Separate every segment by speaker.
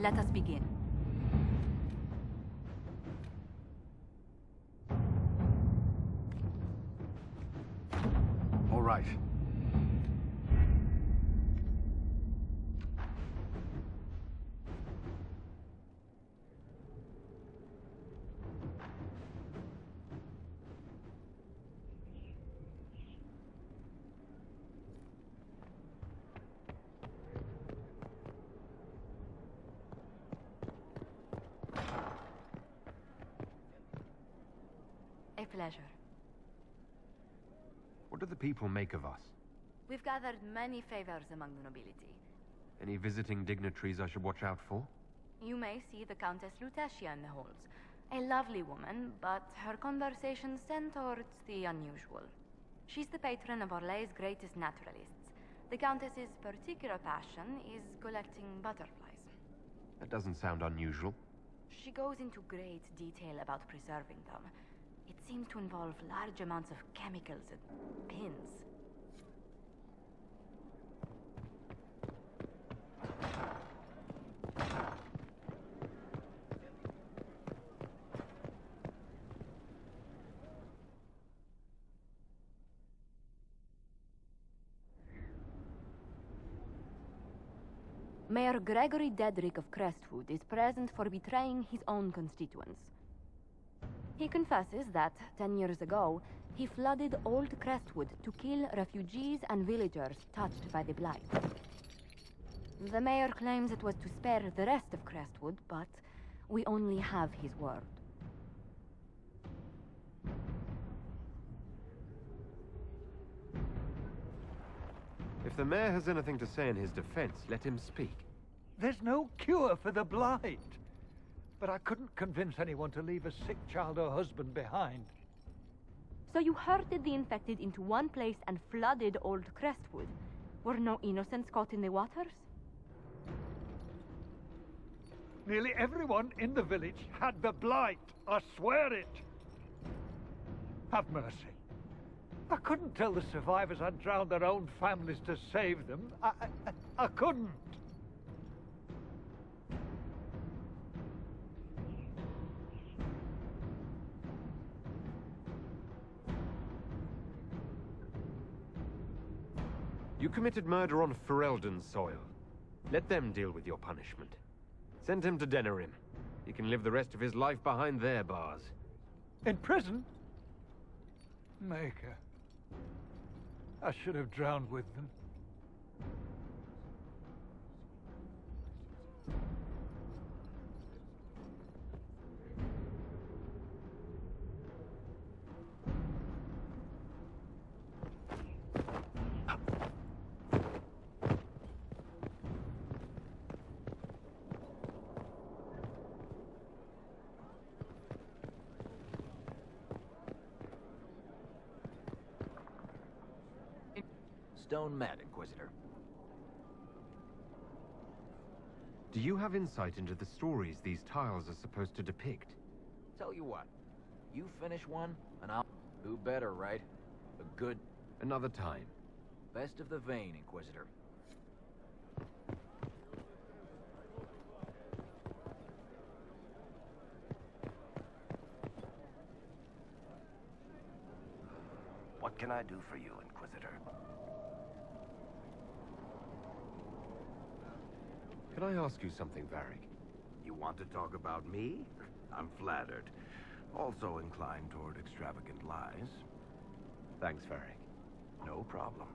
Speaker 1: Let us begin.
Speaker 2: All right.
Speaker 1: A pleasure.
Speaker 2: What do the people make of us?
Speaker 1: We've gathered many favors among the nobility.
Speaker 2: Any visiting dignitaries I should watch out for?
Speaker 1: You may see the Countess Lutetia in the halls. A lovely woman, but her conversations tend towards the unusual. She's the patron of Orlé's greatest naturalists. The Countess's particular passion is collecting butterflies.
Speaker 2: That doesn't sound unusual.
Speaker 1: She goes into great detail about preserving them. It seems to involve large amounts of chemicals and pins. Mayor Gregory Dedrick of Crestwood is present for betraying his own constituents. He confesses that, 10 years ago, he flooded Old Crestwood to kill refugees and villagers touched by the Blight. The mayor claims it was to spare the rest of Crestwood, but we only have his word.
Speaker 2: If the mayor has anything to say in his defense, let him speak.
Speaker 3: There's no cure for the Blight. But I couldn't convince anyone to leave a sick child or husband behind.
Speaker 1: So you herded the infected into one place and flooded Old Crestwood. Were no innocents caught in the waters?
Speaker 3: Nearly everyone in the village had the Blight. I swear it. Have mercy. I couldn't tell the survivors I'd drowned their own families to save them. I couldn't.
Speaker 2: You committed murder on Ferelden soil. Let them deal with your punishment. Send him to Denerim. He can live the rest of his life behind their bars.
Speaker 3: In prison? Maker. I should have drowned with them.
Speaker 4: Stone Mad, Inquisitor.
Speaker 2: Do you have insight into the stories these tiles are supposed to depict?
Speaker 4: Tell you what, you finish one, and I'll do better, right? A good...
Speaker 2: Another time.
Speaker 4: Best of the vein, Inquisitor.
Speaker 5: What can I do for you, Inquisitor?
Speaker 2: Can I ask you something, Varric?
Speaker 5: You want to talk about me? I'm flattered. Also inclined toward extravagant lies.
Speaker 2: Thanks, Varric.
Speaker 5: No problem.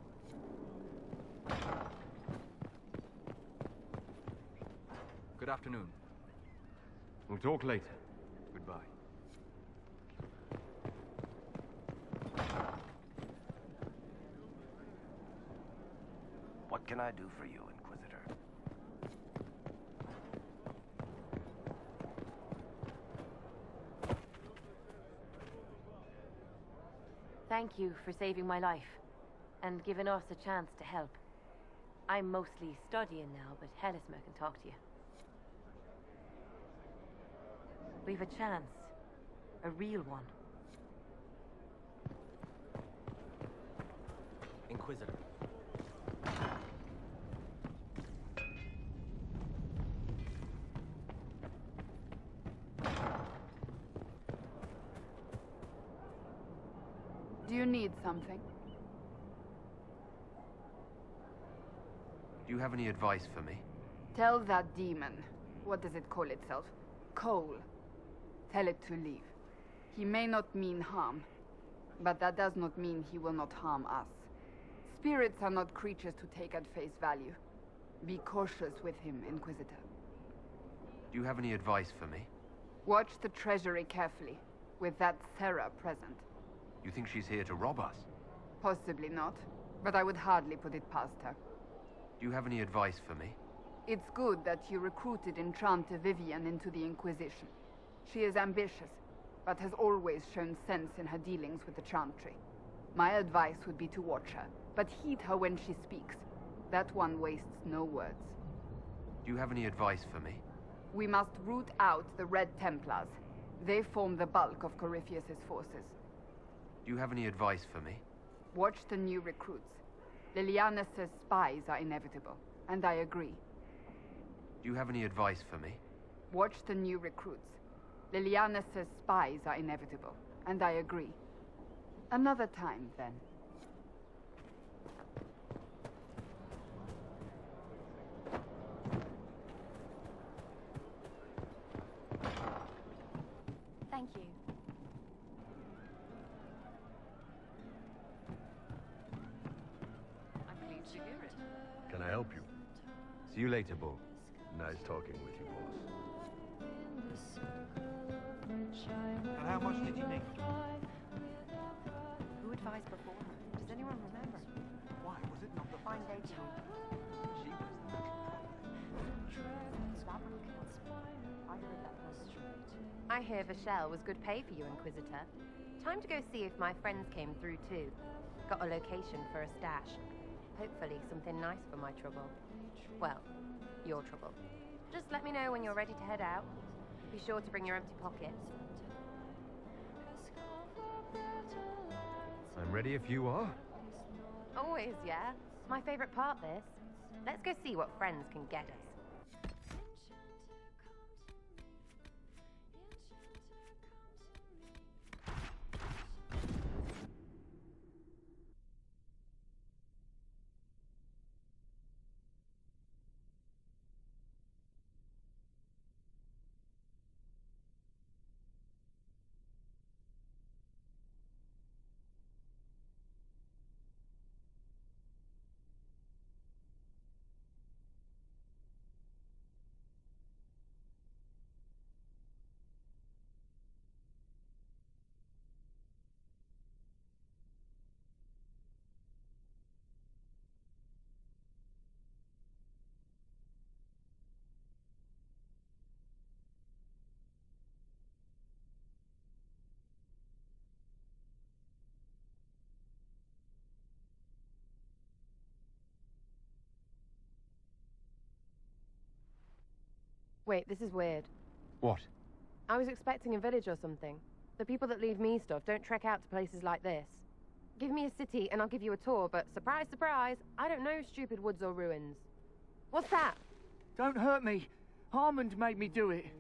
Speaker 4: Good afternoon.
Speaker 2: We'll talk later.
Speaker 4: Goodbye.
Speaker 5: What can I do for you, Inquisitor?
Speaker 6: Thank you for saving my life, and giving us a chance to help. I'm mostly studying now, but Hellesmer can talk to you. We've a chance. A real one.
Speaker 4: Inquisitor.
Speaker 7: you need something?
Speaker 2: Do you have any advice for me?
Speaker 7: Tell that demon. What does it call itself? Cole. Tell it to leave. He may not mean harm, but that does not mean he will not harm us. Spirits are not creatures to take at face value. Be cautious with him, Inquisitor.
Speaker 2: Do you have any advice for me?
Speaker 7: Watch the treasury carefully, with that Sarah present.
Speaker 2: You think she's here to rob us?
Speaker 7: Possibly not, but I would hardly put it past her.
Speaker 2: Do you have any advice for me?
Speaker 7: It's good that you recruited Enchanter Vivian into the Inquisition. She is ambitious, but has always shown sense in her dealings with the Chantry. My advice would be to watch her, but heed her when she speaks. That one wastes no words.
Speaker 2: Do you have any advice for me?
Speaker 7: We must root out the Red Templars. They form the bulk of Corypheus's forces.
Speaker 2: Do you have any advice for me?
Speaker 7: Watch the new recruits. Lilianus' spies are inevitable, and I agree.
Speaker 2: Do you have any advice for me?
Speaker 7: Watch the new recruits. Lilianus' spies are inevitable, and I agree. Another time, then.
Speaker 1: Thank you.
Speaker 8: I'm pleased to hear it.
Speaker 5: Can I help you?
Speaker 2: See you later, Bull.
Speaker 5: Nice talking with you, boss.
Speaker 3: And how much did you need?
Speaker 6: Who advised beforehand? Does anyone remember?
Speaker 3: Why was it not the
Speaker 6: Fine day to me.
Speaker 3: She was
Speaker 6: I hear Vashel was good pay for you, Inquisitor. Time to go see if my friends came through too. Got a location for a stash. Hopefully something nice for my trouble. Well, your trouble. Just let me know when you're ready to head out. Be sure to bring your empty pockets.
Speaker 2: I'm ready if you are.
Speaker 6: Always, yeah. My favorite part, this. Let's go see what friends can get us. Wait, this is weird.
Speaker 2: What?
Speaker 6: I was expecting a village or something. The people that leave me stuff don't trek out to places like this. Give me a city and I'll give you a tour, but surprise, surprise, I don't know stupid woods or ruins. What's that?
Speaker 9: Don't hurt me. Harmond made me do it.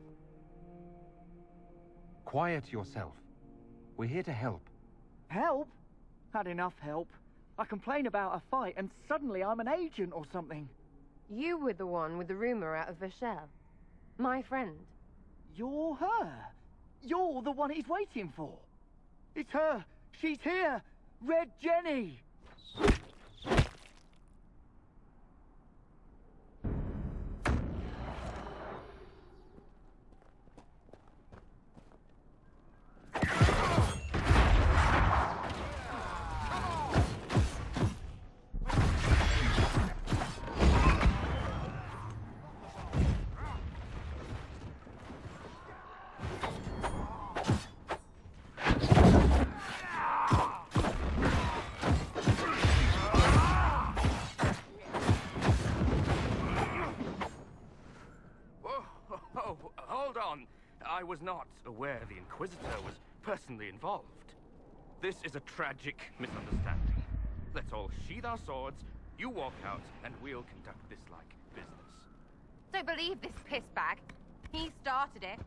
Speaker 2: Quiet yourself. We're here to help.
Speaker 9: Help? Had enough help. I complain about a fight and suddenly I'm an agent or something.
Speaker 6: You were the one with the rumor out of Vashel. My friend.
Speaker 9: You're her. You're the one he's waiting for. It's her. She's here. Red Jenny.
Speaker 10: I was not aware the Inquisitor was personally involved. This is a tragic misunderstanding. Let's all sheathe our swords, you walk out, and we'll conduct this like business.
Speaker 6: Don't believe this pissbag. He started it.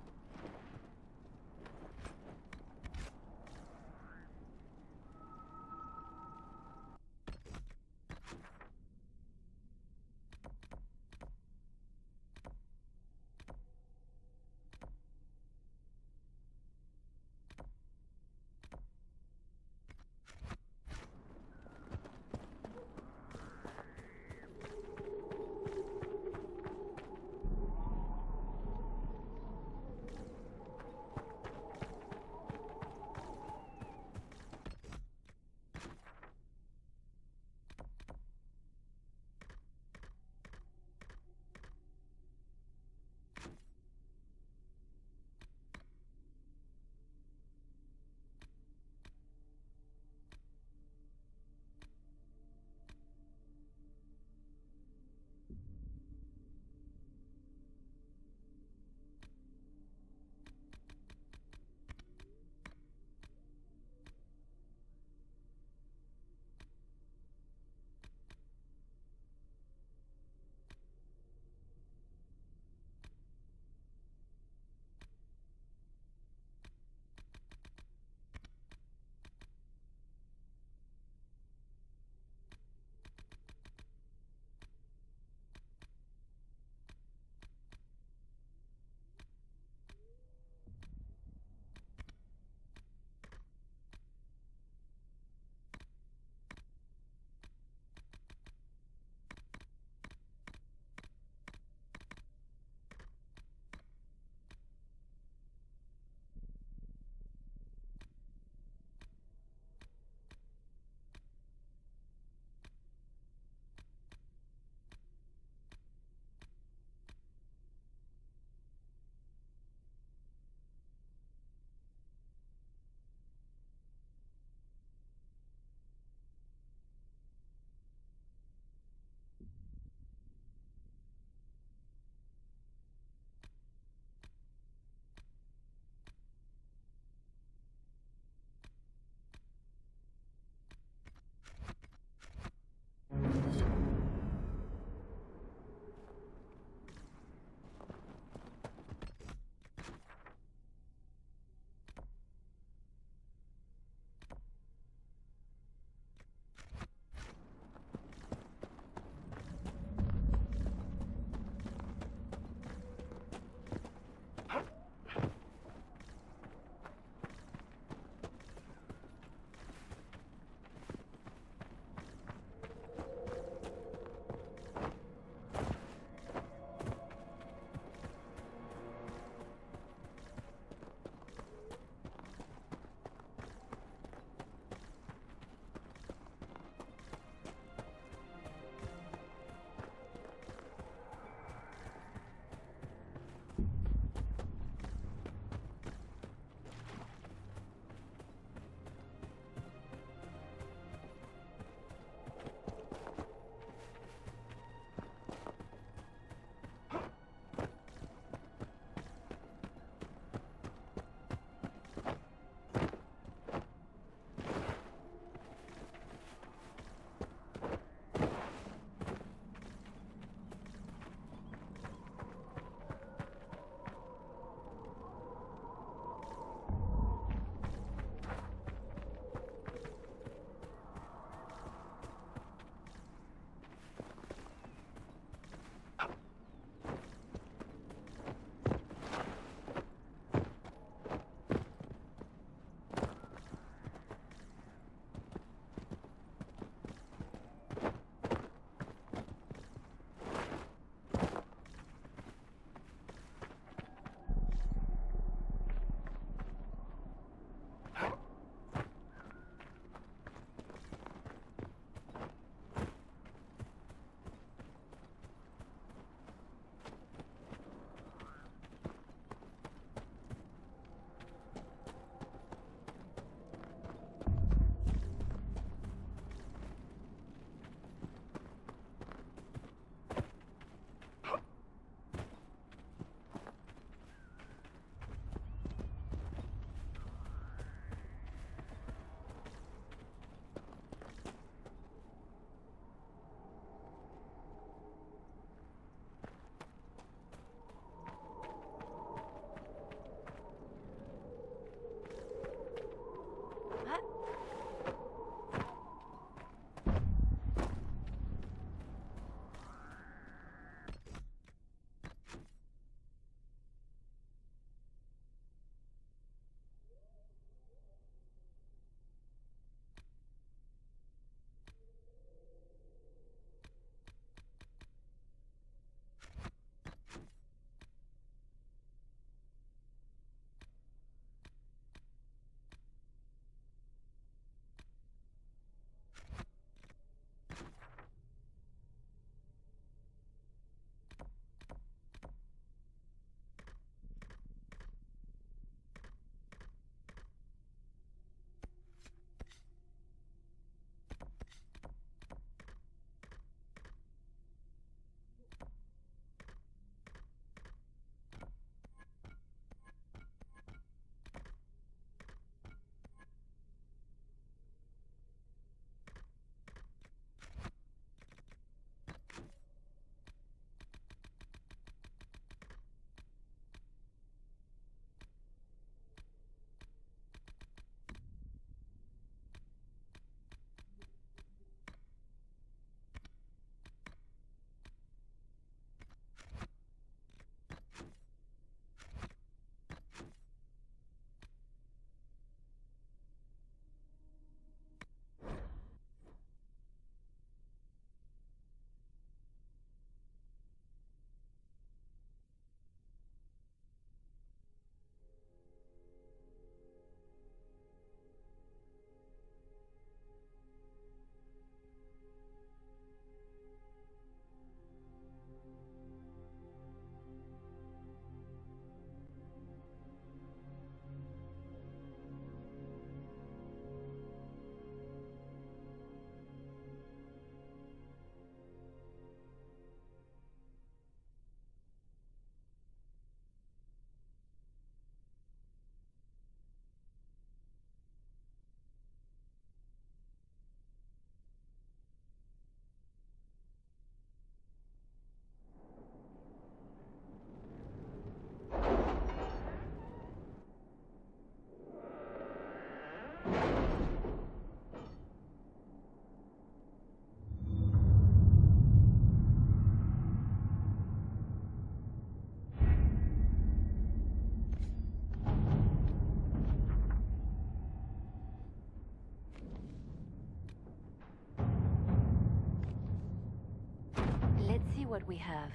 Speaker 1: what we have.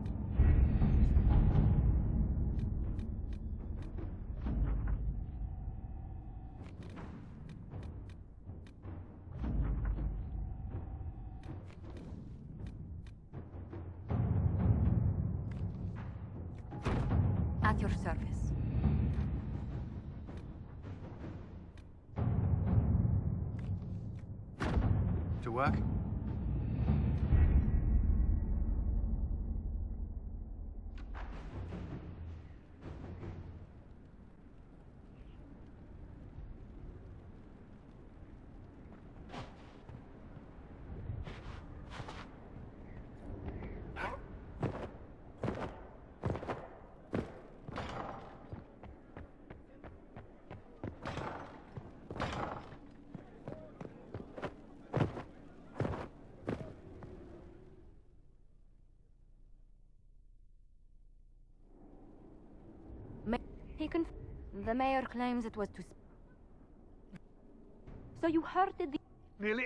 Speaker 1: At your service.
Speaker 5: To work?
Speaker 1: The mayor claims it was to... So you hurted the...
Speaker 3: Nearly...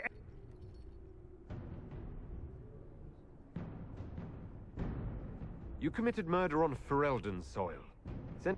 Speaker 2: You committed murder on Ferelden soil. Sent...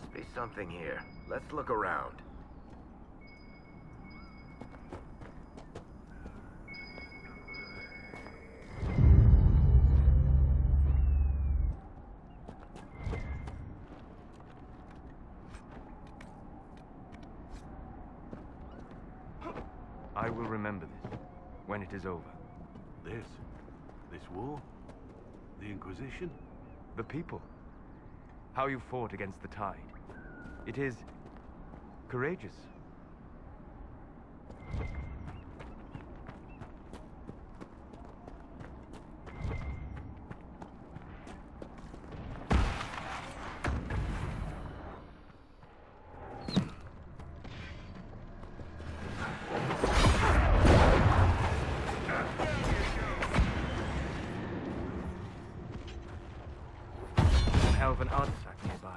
Speaker 5: Must be something here. Let's look around.
Speaker 11: I will remember this when it is over.
Speaker 12: This? This war? The Inquisition?
Speaker 11: The people. How you fought against the tide. It is courageous. Hell of an artifact nearby.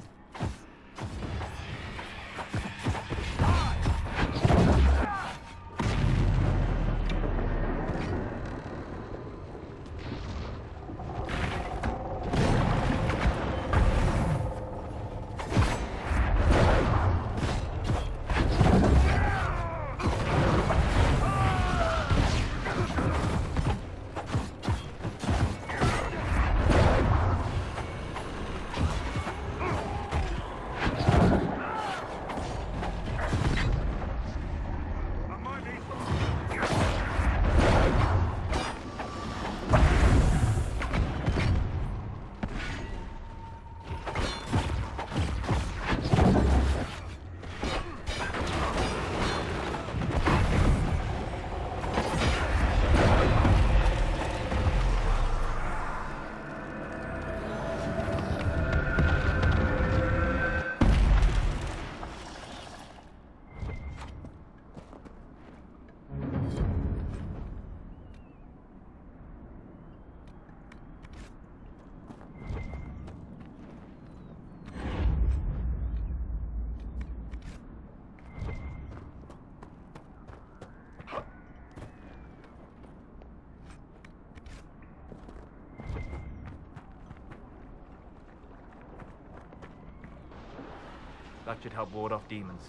Speaker 11: That should help ward off demons.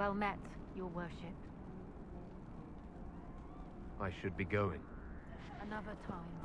Speaker 8: Well met, your worship.
Speaker 2: I should be going.
Speaker 8: Another time.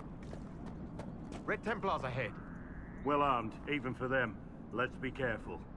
Speaker 2: Red Templars ahead.
Speaker 12: Well armed, even for them. Let's be careful.